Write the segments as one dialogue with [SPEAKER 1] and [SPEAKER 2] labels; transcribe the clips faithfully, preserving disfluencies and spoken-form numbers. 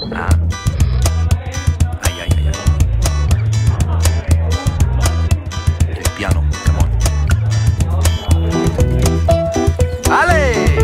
[SPEAKER 1] Ah. Ay, ay, ay, ay. El piano, come on. ¡Ale!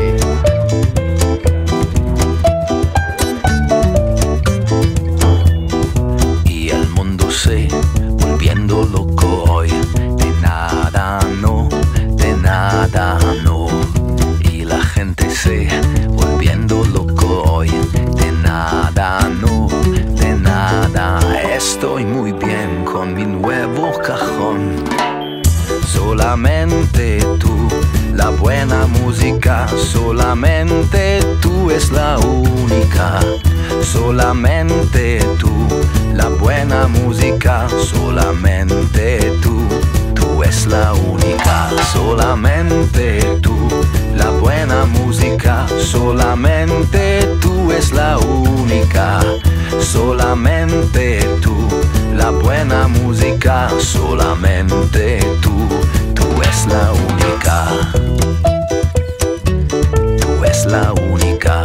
[SPEAKER 1] Y el mundo se volviendo loco hoy. De nada, no, de nada, no. Y la gente se volviendo loco hoy. De nada, no, de nada. Estoy muy bien con mi nuevo cajón. Solamente tú, la buena música. Solamente tú es la única. Solamente tú, la buena música. Solamente tú, tú es la única. Solamente tú, la buena música. Solamente tú es la única. Solamente tú, la buena música. Solamente tú, tú es la única. Tú es la única.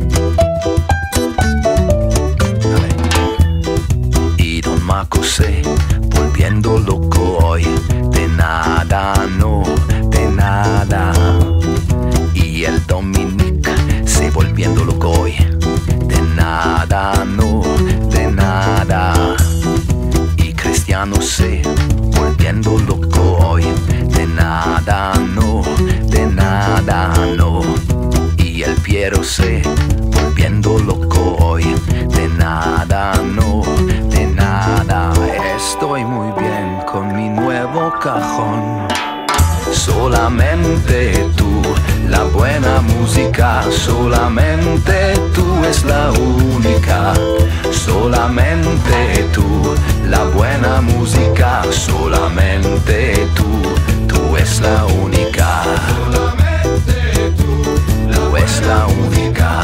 [SPEAKER 1] Y Don Marco se volviendo loco hoy. De nada, no, de nada. Y el Dominic se volviendo loco hoy. De nada, no, de nada. Y Cristiano se volviendo loco hoy. De nada, no, de nada, no. Y el Piero se volviendo loco hoy. De nada, no, de nada. Estoy muy bien con mi nuevo cajón. Solamente tú, la buena música. Solamente tú es la única. Solamente tú, la buena música. Solamente tú, tú es la única. Solamente tú, tú es la única.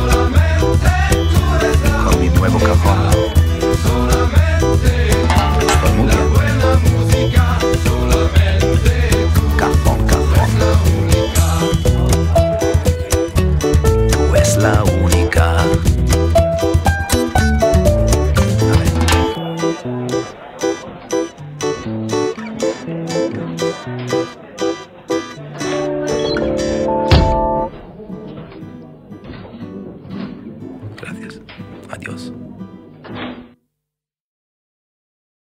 [SPEAKER 1] Con mi nuevo cajón. Estoy muy bien. Cajón, cajón. Tú es la única. Gracias. Adiós.